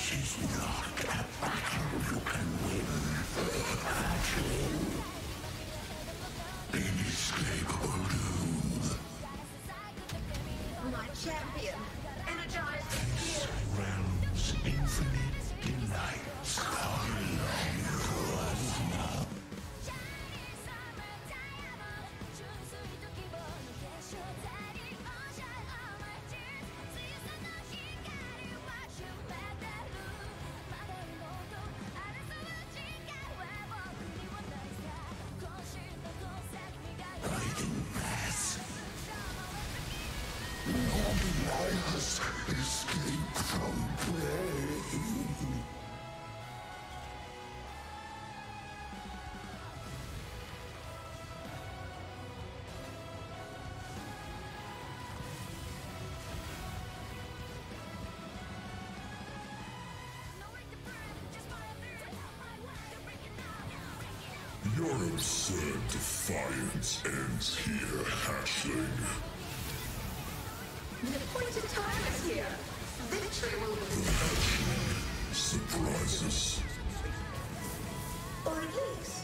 This is not a battle you can win. Hatchling. Inescapable doom. My champion, energized This realm's infinite delights are long to us now. Guiding path. Nor deny us escape from prey. Your absurd defiance ends here, hatchling. the appointed time is here. Victory will be, The hatchling surprises. or at least